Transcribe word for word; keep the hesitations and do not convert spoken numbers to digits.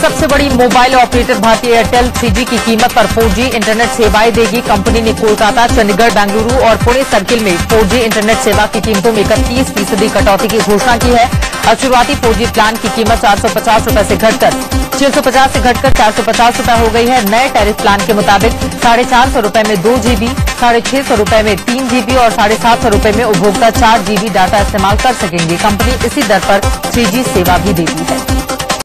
सबसे बड़ी mobile operator Bharti Airtel three G की कीमत पर फोर जी इंटरनेट सेवाएं देगी। कंपनी ने कोलकाता, चंडीगढ़, बेंगलुरु और पुणे सर्किल में फोर जी इंटरनेट सेवा की कीमतों में इकतीस फीसदी कटौती की घोषणा की है। और शुरुआती फोर जी प्लान की कीमत चार सौ पचास रूपये से घटकर छह सौ पचास से घटकर चार सौ पचास रूपये हो गई है। नए टैरिफ प्लान के मुताबिक साढ़े चार सौ रूपये में दो जीबी, साढ़े छह सौ रूपये में तीन जीबी और साढ़े सात सौ रूपये में उपभोक्ता चार जीबी डाटा इस्तेमाल कर सकेंगे। कंपनी इसी दर पर थ्री जी सेवा भी देती है।